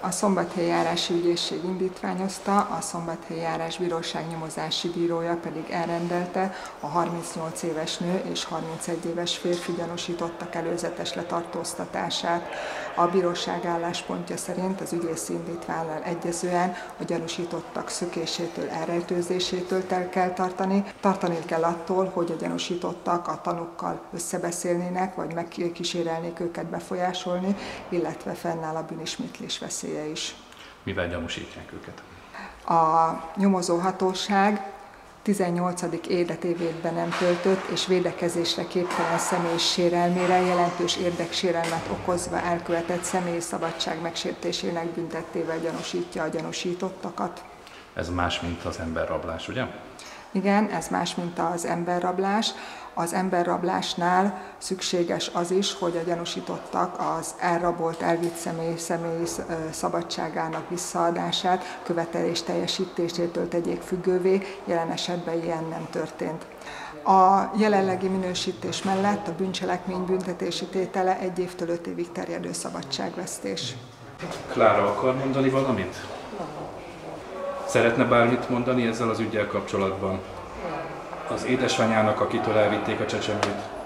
A Szombathelyi Járási Ügyészség indítványozta, a Szombathelyi Járásbíróság nyomozási bírója pedig elrendelte a 38 éves nő és 31 éves férfi gyanúsítottak előzetes letartóztatását. A bíróság álláspontja szerint az ügyészi indítvánnyal egyezően a gyanúsítottak szökésétől, elrejtőzésétől kell tartani. Tartani kell attól, hogy a gyanúsítottak a tanúkkal összebeszélnének, vagy megkísérelnék őket befolyásolni, illetve fennáll a bűnismétlés veszélye is. Mivel gyanúsítják őket? A nyomozóhatóság 18. életévében nem töltött és védekezésre képtelen személy sérelmére jelentős érdeksérelmet okozva elkövetett személyi szabadság megsértésének büntettével gyanúsítja a gyanúsítottakat. Ez más, mint az emberrablás, ugye? Igen, ez más, mint az emberrablás. Az emberrablásnál szükséges az is, hogy a gyanúsítottak az elrabolt, elvitt személyi szabadságának visszaadását, követelés teljesítésétől tegyék függővé, jelen esetben ilyen nem történt. A jelenlegi minősítés mellett a bűncselekmény büntetési tétele 1 évtől 5 évig terjedő szabadságvesztés. Klára akar mondani valamit? Szeretne bármit mondani ezzel az üggyel kapcsolatban? Az édesanyjának, akitől elvitték a csecsemőt?